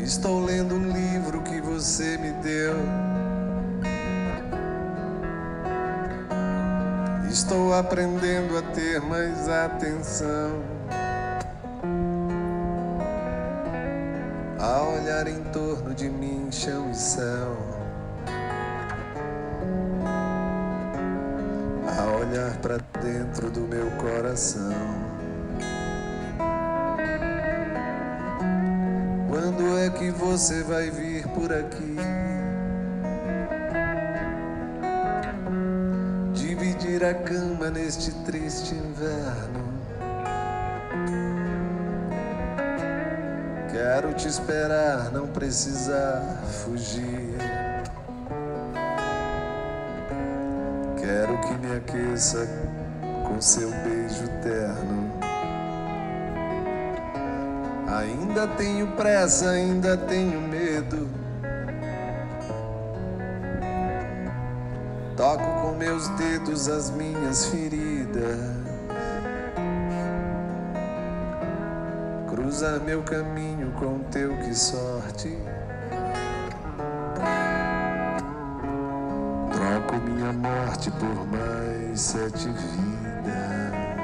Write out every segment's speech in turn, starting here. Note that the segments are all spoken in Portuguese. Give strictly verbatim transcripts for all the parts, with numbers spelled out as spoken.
Estou lendo um livro que você me deu. Estou aprendendo a ter mais atenção, a olhar em torno de mim, chão e céu, a olhar pra dentro do meu coração. Quando é que você vai vir por aqui? Dividir a cama neste triste inverno. Quero te esperar, não precisar fugir. Quero que me aqueça com seu beijo terno. Ainda tenho pressa, ainda tenho medo. Toco com meus dedos as minhas feridas. Cruza meu caminho com teu, que sorte. Troco minha morte por mais sete vidas.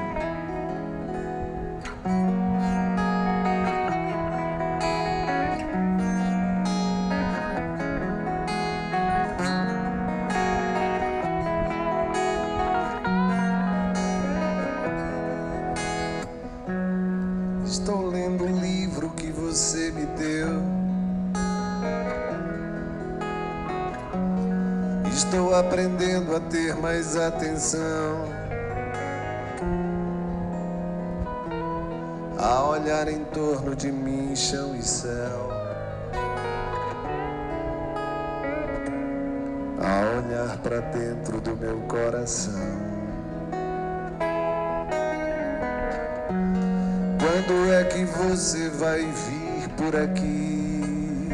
Estou lendo um livro que você me deu. Estou aprendendo a ter mais atenção, a olhar em torno de mim, chão e céu, a olhar pra dentro do meu coração. Quando é que você vai vir por aqui?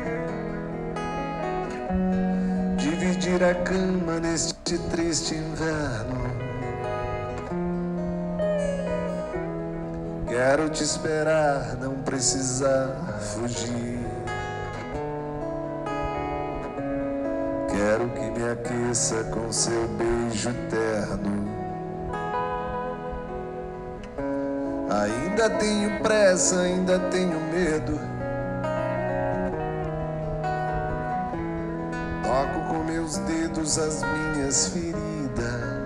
Dividir a cama neste triste inverno. Quero te esperar, não precisar fugir. Quero que me aqueça com seu beijo terno. Ainda tenho pressa, ainda tenho medo. Toco com meus dedos as minhas feridas.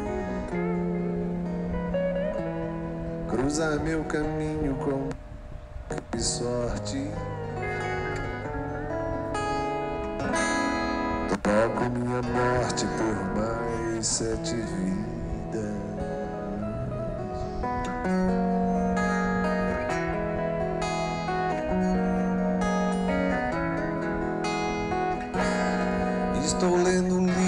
Cruza meu caminho com sorte. Toco minha morte por mais sete vidas. Estou lendo um livro